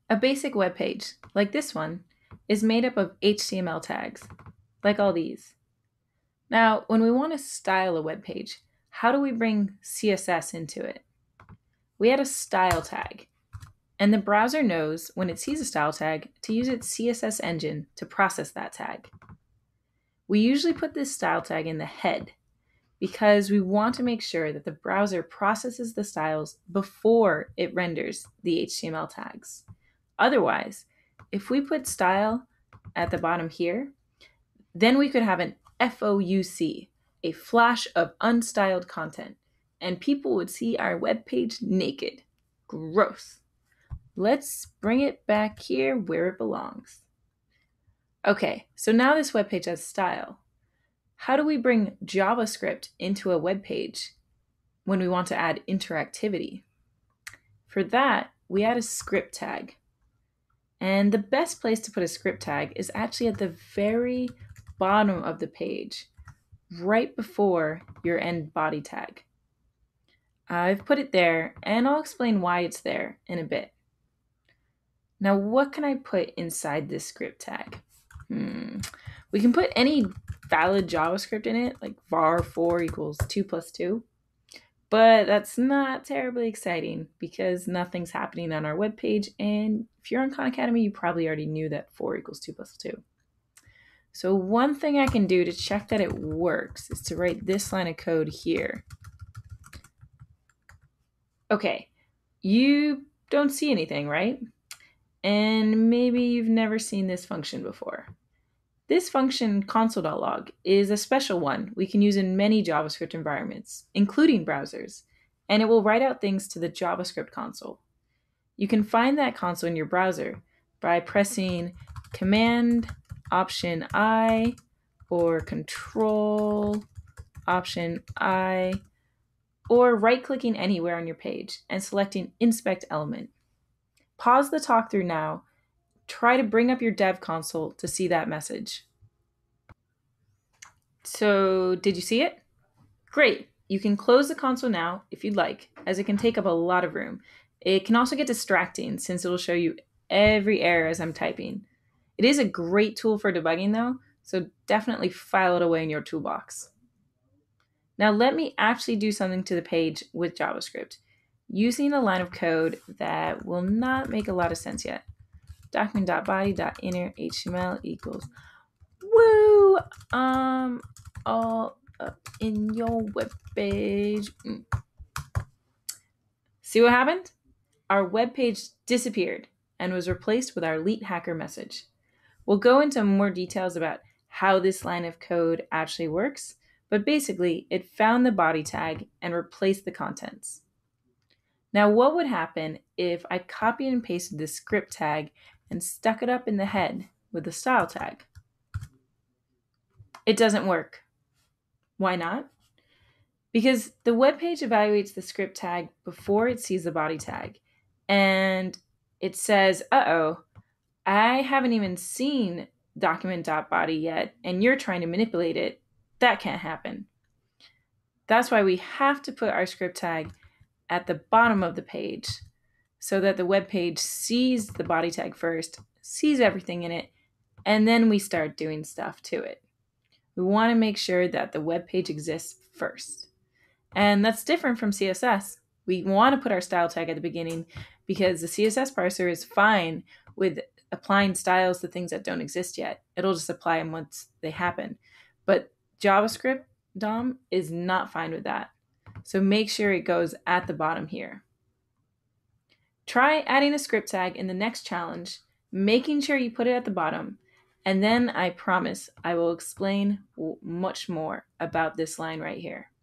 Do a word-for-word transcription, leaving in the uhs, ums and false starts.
A basic web page, like this one, is made up of H T M L tags, like all these. Now, when we want to style a web page, how do we bring C S S into it? We add a style tag, and the browser knows when it sees a style tag to use its C S S engine to process that tag. We usually put this style tag in the head because we want to make sure that the browser processes the styles before it renders the H T M L tags. Otherwise, if we put style at the bottom here, then we could have an F O U C, a flash of unstyled content, and people would see our web page naked. Gross. Let's bring it back here where it belongs. Okay, so now this web page has style. How do we bring JavaScript into a web page when we want to add interactivity? For that, we add a script tag. And the best place to put a script tag is actually at the very bottom of the page, right before your end body tag. I've put it there, and I'll explain why it's there in a bit. Now, what can I put inside this script tag? Hmm. We can put any valid JavaScript in it, like var four equals two plus two. But that's not terribly exciting because nothing's happening on our web page. And if you're on Khan Academy, you probably already knew that four equals two plus two. So one thing I can do to check that it works is to write this line of code here. Okay, you don't see anything, right? And maybe you've never seen this function before. This function, console.log, is a special one we can use in many JavaScript environments, including browsers, and it will write out things to the JavaScript console. You can find that console in your browser by pressing Command Option I or Control Option I, or right-clicking anywhere on your page and selecting Inspect Element. Pause the talk through now. Try to bring up your dev console to see that message. So, did you see it? Great. You can close the console now if you'd like, as it can take up a lot of room. It can also get distracting since it'll show you every error as I'm typing. It is a great tool for debugging though, so definitely file it away in your toolbox. Now let me actually do something to the page with JavaScript, using a line of code that will not make a lot of sense yet. Document.body.inner.html equals woo um all up in your web page. Mm. See what happened? Our web page disappeared and was replaced with our Elite Hacker message. We'll go into more details about how this line of code actually works, but basically it found the body tag and replaced the contents. Now, what would happen if I copied and pasted this script tag and stuck it up in the head with the style tag? It doesn't work. Why not? Because the web page evaluates the script tag before it sees the body tag, and it says, uh-oh, I haven't even seen document.body yet, and you're trying to manipulate it. That can't happen. That's why we have to put our script tag at the bottom of the page so that the web page sees the body tag first, sees everything in it, and then we start doing stuff to it. We want to make sure that the web page exists first. And that's different from C S S. We want to put our style tag at the beginning because the C S S parser is fine with applying styles to things that don't exist yet. It'll just apply them once they happen. But JavaScript D O M is not fine with that. So make sure it goes at the bottom here. Try adding a script tag in the next challenge, making sure you put it at the bottom, and then I promise I will explain much more about this line right here.